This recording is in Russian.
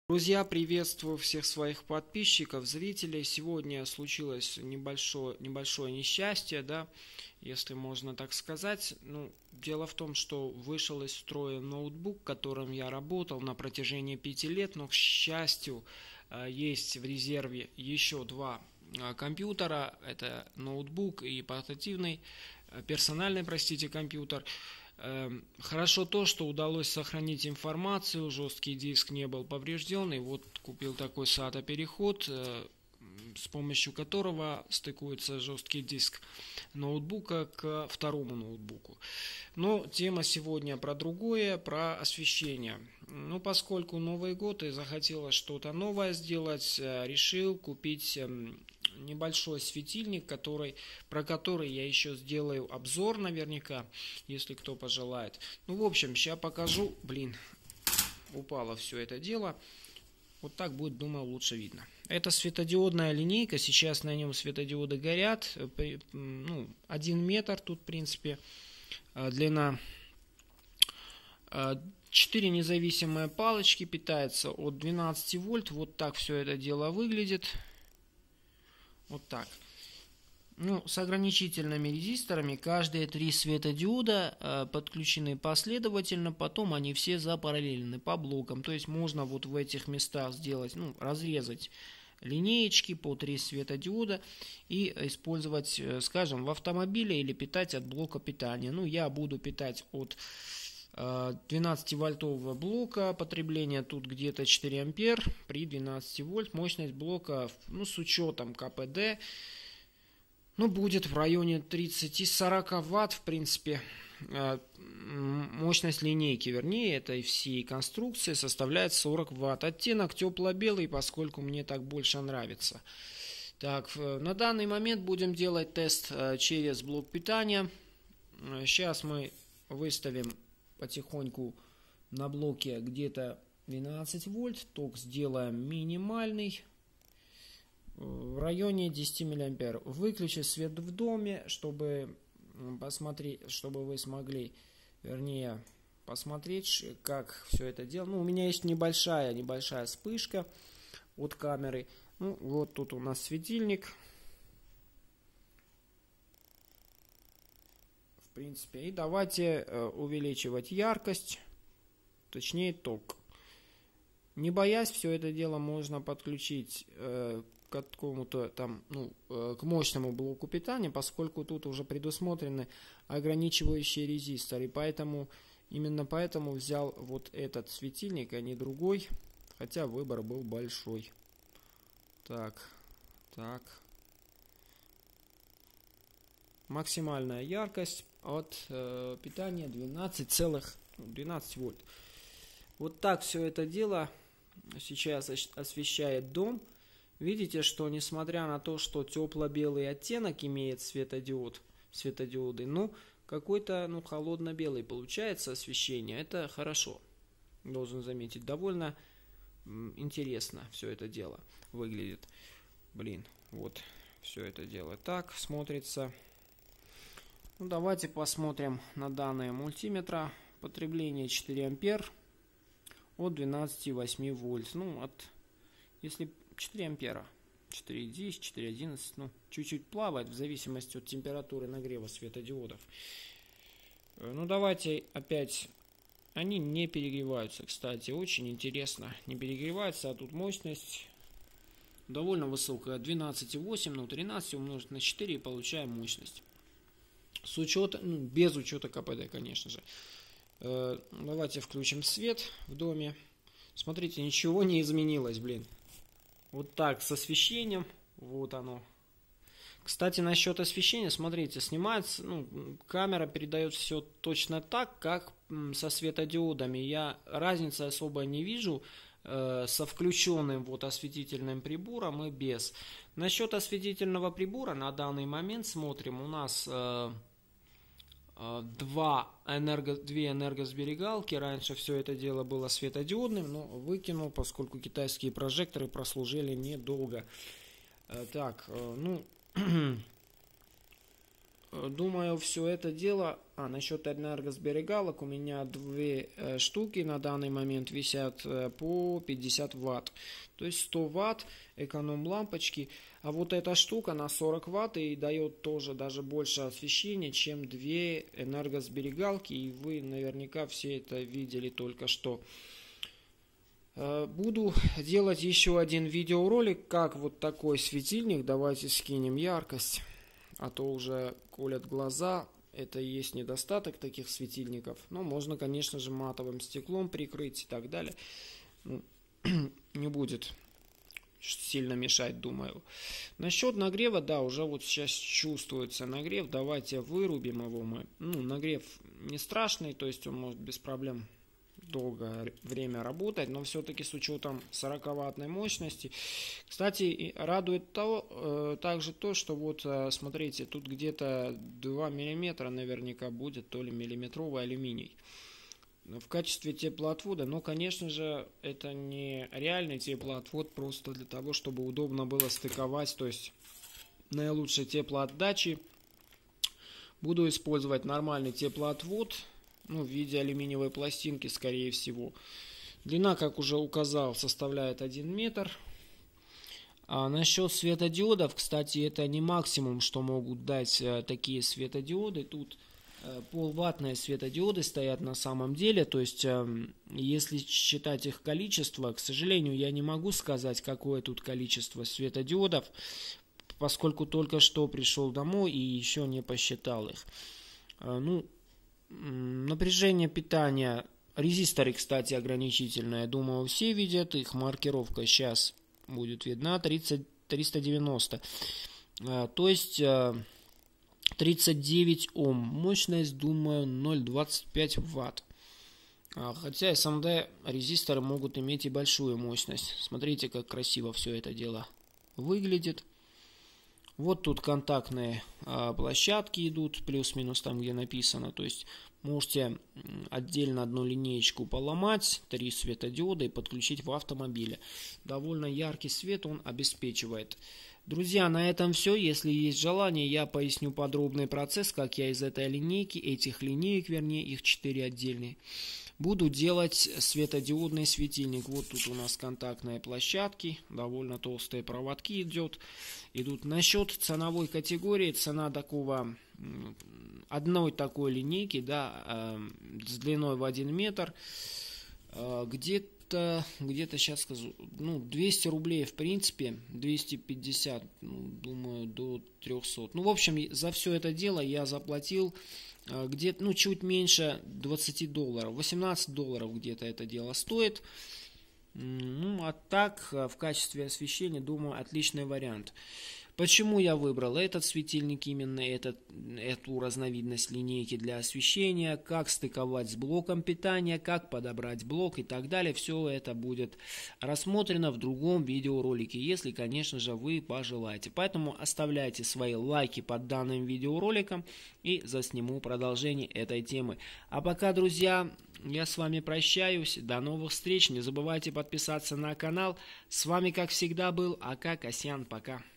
Друзья, приветствую всех своих подписчиков, зрителей. Сегодня случилось небольшое несчастье, да, если можно так сказать. Дело в том, что вышел из строя ноутбук, которым я работал на протяжении 5 лет, но, к счастью, есть в резерве еще два компьютера. Это ноутбук и портативный, персональный, простите, компьютер. Хорошо то, что удалось сохранить информацию, жесткий диск не был поврежден, и вот купил такой SATA переход, с помощью которого стыкуется жесткий диск ноутбука к второму ноутбуку. Но тема сегодня про другое, про освещение. Поскольку Новый год и захотелось что-то новое сделать, решил купить небольшой светильник, про который я еще сделаю обзор наверняка, если кто пожелает. В общем, сейчас покажу. Упало все это дело. Вот так будет, думаю, лучше видно. Это светодиодная линейка. Сейчас на нем светодиоды горят. 1 метр тут, в принципе, длина. 4 независимые палочки, питается от 12 вольт. Вот так все это дело выглядит. Вот так. С ограничительными резисторами. Каждые 3 светодиода подключены последовательно. Потом они все запараллелены по блокам. То есть можно вот в этих местах сделать, разрезать линеечки по 3 светодиода и использовать, скажем, в автомобиле или питать от блока питания. Я буду питать от 12-вольтового блока, потребление тут где-то 4 ампер при 12 вольт, мощность блока, с учетом КПД, будет в районе 30-40 ватт, в принципе, мощность линейки, вернее, этой всей конструкции составляет 40 ватт. Оттенок тепло-белый, поскольку мне так больше нравится. Так, на данный момент будем делать тест через блок питания. Сейчас мы выставим потихоньку на блоке где-то 12 вольт. Ток сделаем минимальный, в районе 10 миллиампер. Выключи свет в доме, чтобы посмотреть, чтобы вы смогли, посмотреть, как все это дело. У меня есть небольшая вспышка от камеры. Вот тут у нас светильник. В принципе, и давайте увеличивать яркость, точнее ток. Не боясь, все это дело можно подключить к какому-то там, к мощному блоку питания, поскольку тут уже предусмотрены ограничивающие резисторы. Именно поэтому взял вот этот светильник, а не другой, хотя выбор был большой. Так. Максимальная яркость от питания 12 вольт. Вот так все это дело сейчас освещает дом. Видите, что несмотря на то, что тепло-белый оттенок имеет светодиоды, какой-то холодно-белый получается освещение. Это хорошо, должен заметить. Довольно интересно все это дело выглядит. Вот все это дело так смотрится. Давайте посмотрим на данные мультиметра. Потребление 4 ампер от 12,8 вольт. Если 4 ампера, 4,10, 4,11, чуть-чуть плавает в зависимости от температуры нагрева светодиодов. Давайте опять. Они не перегреваются, кстати, очень интересно. Не перегреваются, а тут мощность довольно высокая. 12,8, 13 умножить на 4 и получаем мощность. Без учета КПД, конечно же. Давайте включим свет в доме. Смотрите, ничего не изменилось, Вот так, с освещением. Вот оно. Кстати, насчет освещения, смотрите, снимается, камера передает все точно так, как со светодиодами. Я разницы особо не вижу со включенным осветительным прибором и без. Насчет осветительного прибора на данный момент смотрим, у нас две энергосберегалки. Раньше все это дело было светодиодным, но выкинул, поскольку китайские прожекторы прослужили недолго. Так, думаю, все это дело... насчет энергосберегалок, у меня 2 штуки на данный момент висят по 50 ватт. То есть 100 ватт эконом-лампочки. А вот эта штука на 40 ватт и дает тоже даже больше освещения, чем 2 энергосберегалки. И вы наверняка все это видели только что. Буду делать еще один видеоролик, как вот такой светильник. Давайте скинем яркость, а то уже колят глаза. Это и есть недостаток таких светильников. Но можно, конечно же, матовым стеклом прикрыть и так далее. Не будет сильно мешать, думаю. Насчет нагрева, да, уже вот сейчас чувствуется нагрев. Давайте вырубим его мы. Нагрев не страшный, то есть он может без проблем долгое время работать, но все-таки с учетом 40-ваттной мощности. Кстати, радует также то, что вот смотрите, тут где-то 2 мм наверняка будет, то ли миллиметровый алюминий. В качестве теплоотвода, но, конечно же, это не реальный теплоотвод, просто для того, чтобы удобно было стыковать, то есть наилучшей теплоотдачи. Буду использовать нормальный теплоотвод, в виде алюминиевой пластинки, скорее всего. Длина, как уже указал, составляет 1 метр. А насчет светодиодов, кстати, это не максимум, что могут дать такие светодиоды. Тут полваттные светодиоды стоят на самом деле. То есть, если считать их количество, к сожалению, я не могу сказать, какое тут количество светодиодов, поскольку только что пришел домой и еще не посчитал их. Напряжение питания, резисторы, кстати, ограничительные, думаю, все видят, их маркировка сейчас будет видна, 390, то есть 39 Ом, мощность, думаю, 0,25 Ватт, хотя SMD резисторы могут иметь и большую мощность. Смотрите, как красиво все это дело выглядит. Вот тут контактные площадки идут, плюс-минус там, где написано. То есть можете отдельно одну линеечку поломать, 3 светодиода и подключить в автомобиле. Довольно яркий свет он обеспечивает. Друзья, на этом все. Если есть желание, я поясню подробный процесс, как я из этой линейки, этих линеек, вернее, их 4 отдельные, буду делать светодиодный светильник. Вот тут у нас контактные площадки, довольно толстые проводки идут. Насчет ценовой категории, цена одной такой линейки, да, с длиной в 1 метр, где-то сейчас скажу, 200 рублей в принципе, 250, думаю, до 300. В общем, за все это дело я заплатил где-то, чуть меньше 20 долларов, 18 долларов где-то это дело стоит. А так, в качестве освещения, думаю, отличный вариант. Почему я выбрал этот светильник, именно эту разновидность линейки для освещения, как стыковать с блоком питания, как подобрать блок и так далее. Все это будет рассмотрено в другом видеоролике, если, конечно же, вы пожелаете. Поэтому оставляйте свои лайки под данным видеороликом и засниму продолжение этой темы. А пока, друзья, я с вами прощаюсь. До новых встреч. Не забывайте подписаться на канал. С вами, как всегда, был АК Касьян. Пока.